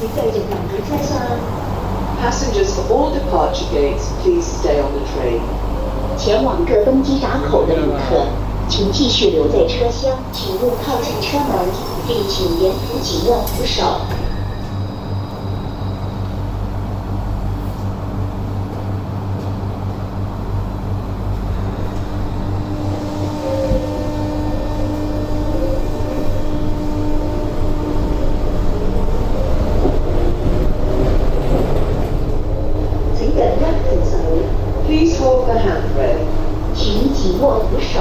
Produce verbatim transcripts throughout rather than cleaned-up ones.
請繼續留喺車廂。 Passengers for all departure gates, please stay on the train. 前往各登机闸口的旅客，请继续留在车厢，请勿靠近车门，并请沿途紧握扶手。 Please hold the handrail. 请紧握扶手。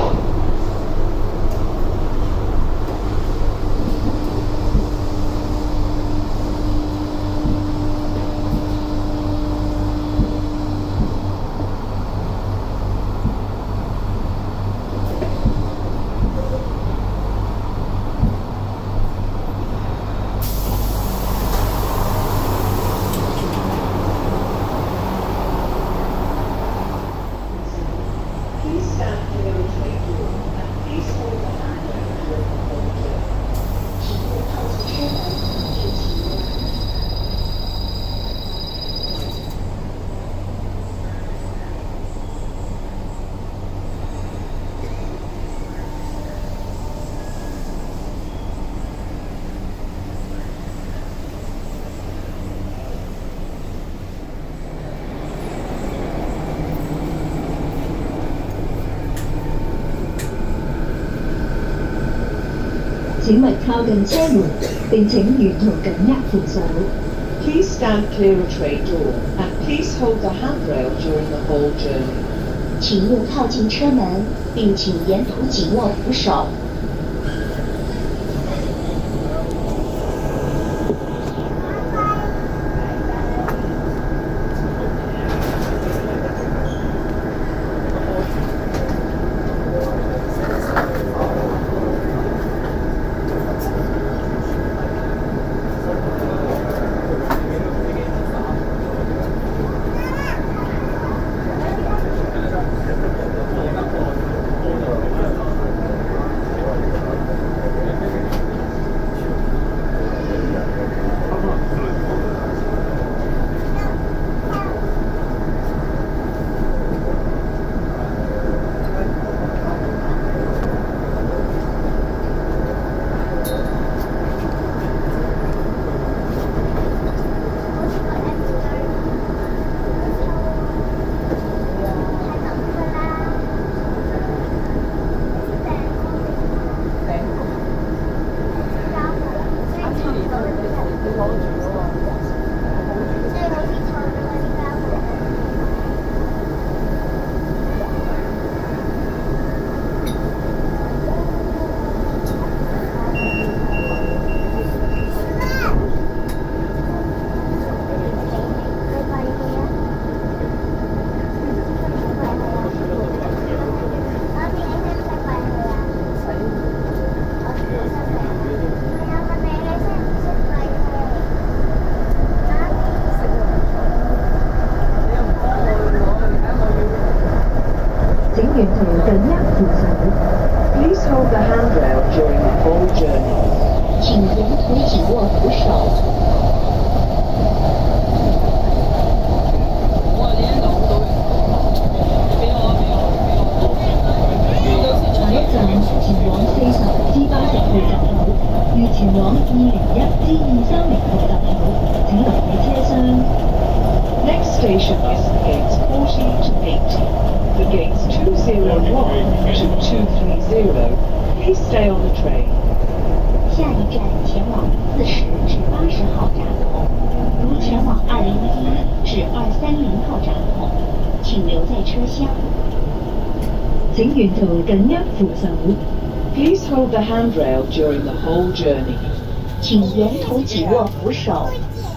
請勿靠近車門，並請沿途緊握扶手。 Please stand clear of train door and please hold the handrail during the whole journey. 请勿靠近车门，并请沿途紧握扶手。 Please hold the handrail during the whole journey. 请沿途紧握扶手。 下一站前往四十至八十號閘口，如前往二零一至二三零號閘口，請留喺車廂。 Next station is gates forty to eighty. For gates two oh one to two thirty, please stay on the train. 下一站前往四十至八十号闸口，如前往二零一至二三零号闸口，请留在车厢。 請沿途緊握扶手。 Please hold the handrail during the whole journey. 请沿途紧握扶手。